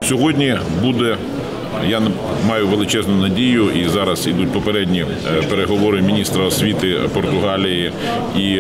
Сьогодні буде, я маю величезну надію, і зараз йдуть попередні переговори міністра освіти Португалії і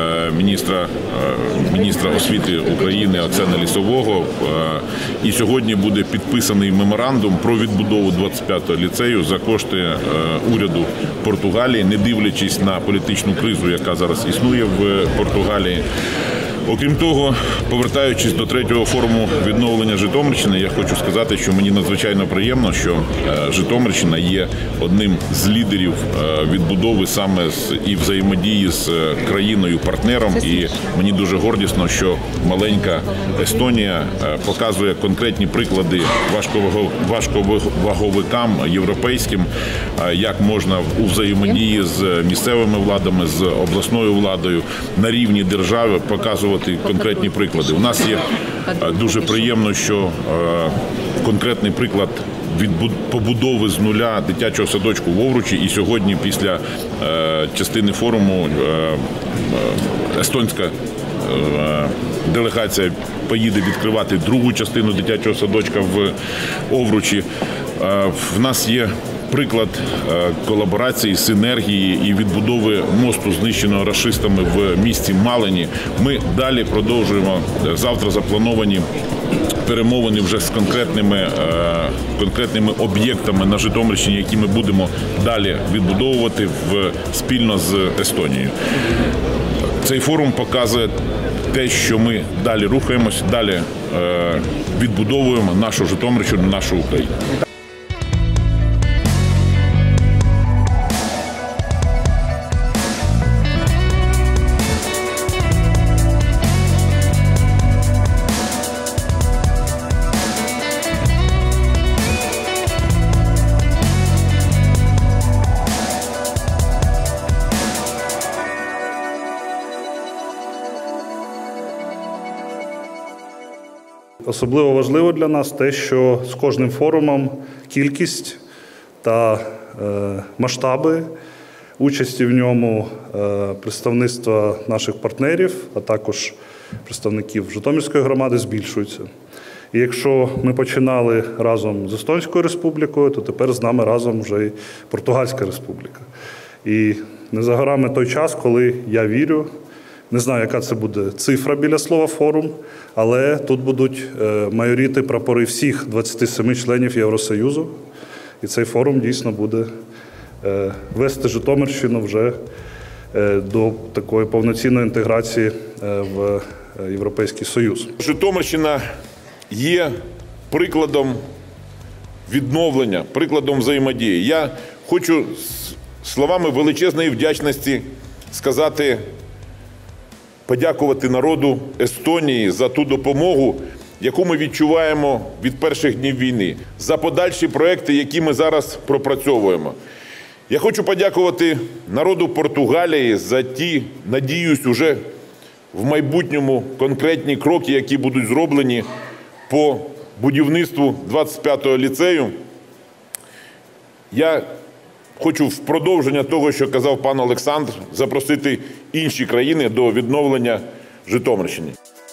міністра освіти України Арсена Лісового. І сьогодні буде підписаний меморандум про відбудову 25-го ліцею за кошти уряду Португалії, не дивлячись на політичну кризу, яка зараз існує в Португалії. Окрім того, повертаючись до третього форуму відновлення Житомирщини, я хочу сказати, що мені надзвичайно приємно, що Житомирщина є одним з лідерів відбудови саме і взаємодії з країною-партнером. І мені дуже гордісно, що маленька Естонія показує конкретні приклади важковаговикам європейським, як можна у взаємодії з місцевими владами, з обласною владою на рівні держави показувати конкретні приклади. У нас є дуже приємно, що конкретний приклад побудови з нуля дитячого садочку в Овручі, і сьогодні після частини форуму естонська делегація поїде відкривати другу частину дитячого садочка в Овручі. В нас є приклад колаборації, синергії і відбудови мосту, знищеного рашистами в місті Малині. Ми далі продовжуємо. Завтра заплановані перемовини вже з конкретними об'єктами на Житомирщині, які ми будемо далі відбудовувати спільно з Естонією. Цей форум показує те, що ми далі рухаємось, далі відбудовуємо нашу Житомирщину, нашу Україну. Особливо важливо для нас те, що з кожним форумом кількість та масштаби участі в ньому представництва наших партнерів, а також представників Житомирської громади збільшуються. І якщо ми починали разом з Естонською республікою, то тепер з нами разом вже і Португальська республіка. І не за горами той час, коли я вірю, не знаю, яка це буде цифра біля слова «форум», але тут будуть майоріти прапори всіх 27 членів Євросоюзу. І цей форум дійсно буде вести Житомирщину вже до такої повноцінної інтеграції в Європейський Союз. Житомирщина є прикладом відновлення, прикладом взаємодії. Я хочу словами величезної вдячності сказати, подякувати народу Естонії за ту допомогу, яку ми відчуваємо від перших днів війни, за подальші проекти, які ми зараз пропрацьовуємо. Я хочу подякувати народу Португалії за ті, надіюсь, уже в майбутньому конкретні кроки, які будуть зроблені по будівництву 25-го ліцею. Я хочу в продовження того, що казав пан Олександр, запросити інші країни до відновлення Житомирщини.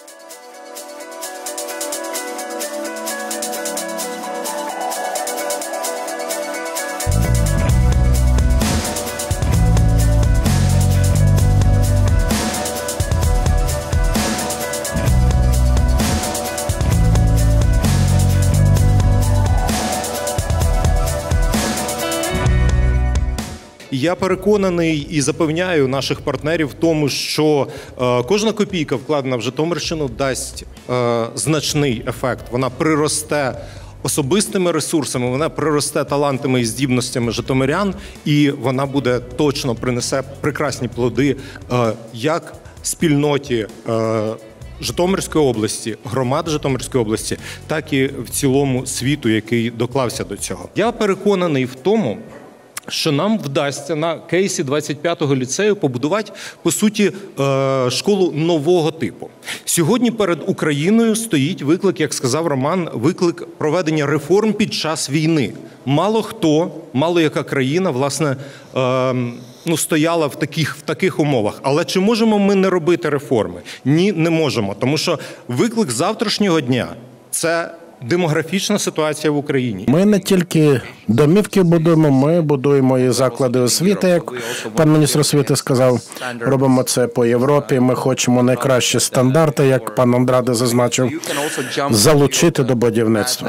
Я переконаний і запевняю наших партнерів в тому, що кожна копійка, вкладена в Житомирщину, дасть значний ефект. Вона приросте особистими ресурсами, вона приросте талантами і здібностями житомирян, і вона буде точно принесе прекрасні плоди як спільноті Житомирської області, громад Житомирської області, так і в цілому світу, який доклався до цього. Я переконаний в тому, що нам вдасться на кейсі 25-го ліцею побудувати, по суті, школу нового типу. Сьогодні перед Україною стоїть виклик, як сказав Роман, виклик проведення реформ під час війни. Мало яка країна, власне, стояла в таких умовах. Але чи можемо ми не робити реформи? Ні, не можемо. Тому що виклик завтрашнього дня – це демографічна ситуація в Україні. Ми не тільки домівки будуємо, ми будуємо і заклади освіти, як пан міністр освіти сказав. Робимо це по Європі. Ми хочемо найкращі стандарти, як пан Андраде зазначив, залучити до будівництва.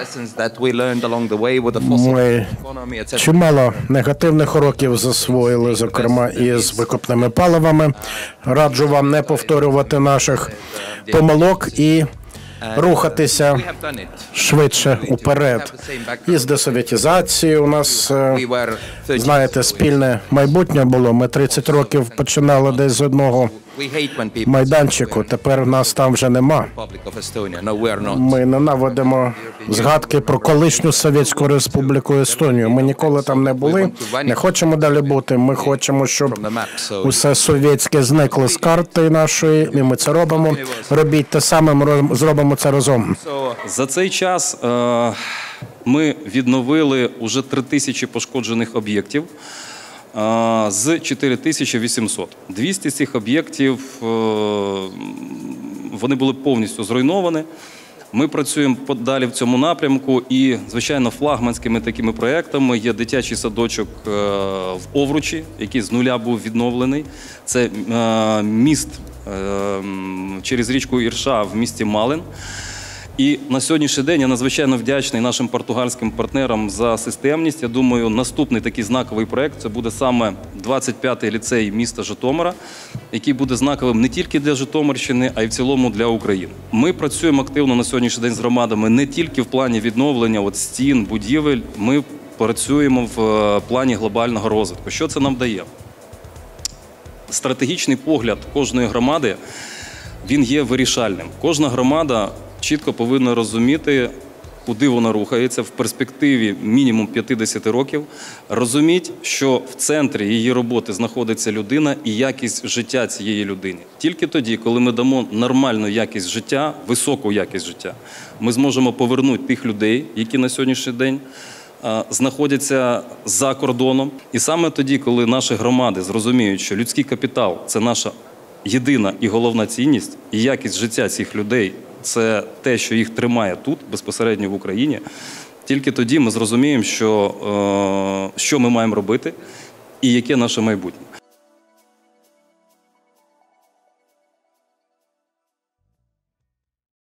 Ми чимало негативних уроків засвоїли, зокрема і з викопними паливами. Раджу вам не повторювати наших помилок і рухатися швидше уперед. І з десоветизацією у нас, знаєте, спільне майбутнє було. Ми 30 років починали десь з одного майданчику, тепер нас там вже нема. Ми ненавидимо згадки про колишню Совєтську Республіку Естонію. Ми ніколи там не були, не хочемо далі бути. Ми хочемо, щоб усе совєтське зникло з карти нашої, і ми це робимо. Робіть те саме, ми зробимо це разом. За цей час ми відновили уже 3000 пошкоджених об'єктів з 4800. 200 з цих об'єктів, вони були повністю зруйновані. Ми працюємо далі в цьому напрямку і, звичайно, флагманськими такими проєктами є дитячий садочок в Овручі, який з нуля був відновлений. Це міст через річку Ірша в місті Малин. І на сьогоднішній день я надзвичайно вдячний нашим португальським партнерам за системність. Я думаю, наступний такий знаковий проєкт – це буде саме 25-й ліцей міста Житомира, який буде знаковим не тільки для Житомирщини, а й в цілому для України. Ми працюємо активно на сьогоднішній день з громадами не тільки в плані відновлення стін, будівель, ми працюємо в плані глобального розвитку. Що це нам дає? Стратегічний погляд кожної громади, він є вирішальним. Кожна громада чітко повинна розуміти, куди вона рухається в перспективі мінімум 50 років, розуміти, що в центрі її роботи знаходиться людина і якість життя цієї людини. Тільки тоді, коли ми дамо нормальну якість життя, високу якість життя, ми зможемо повернути тих людей, які на сьогоднішній день знаходяться за кордоном. І саме тоді, коли наші громади зрозуміють, що людський капітал – це наша єдина і головна цінність, і якість життя цих людей – це те, що їх тримає тут, безпосередньо в Україні, тільки тоді ми зрозуміємо, що ми маємо робити і яке наше майбутнє.